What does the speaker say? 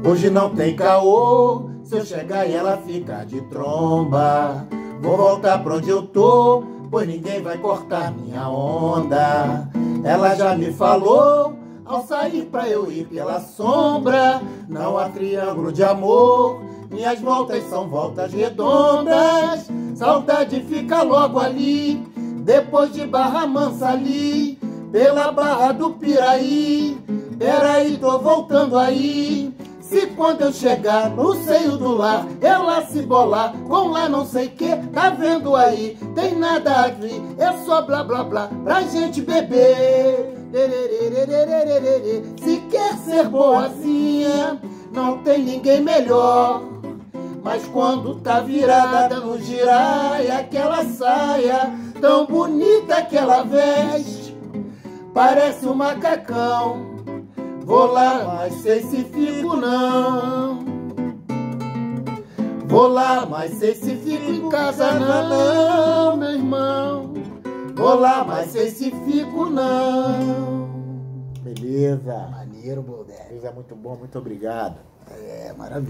Hoje não tem caô, se eu chegar e ela ficar de tromba. Vou voltar pra onde eu tô, pois ninguém vai cortar minha onda. Ela já me falou, ao sair pra eu ir pela sombra, não há triângulo de amor, minhas voltas são voltas redondas. Saudade fica logo ali, depois de Barra Mansa ali, pela Barra do Piraí. Peraí, tô voltando aí. Se quando eu chegar no seio do lar, ela se bolar com lá não sei que, tá vendo aí? Tem nada aqui, é só blá blá blá pra gente beber. Se quer ser boazinha, não tem ninguém melhor. Mas quando tá virada no giraia, aquela saia tão bonita que ela veste, parece um macacão. Vou lá, mas sei se fico não. Vou lá, mas sei se fico em casa não, meu irmão. Vou lá, mas sei se fico não. Beleza. Maneiro, Boldé. Beleza, muito bom, muito obrigado. É, maravilha.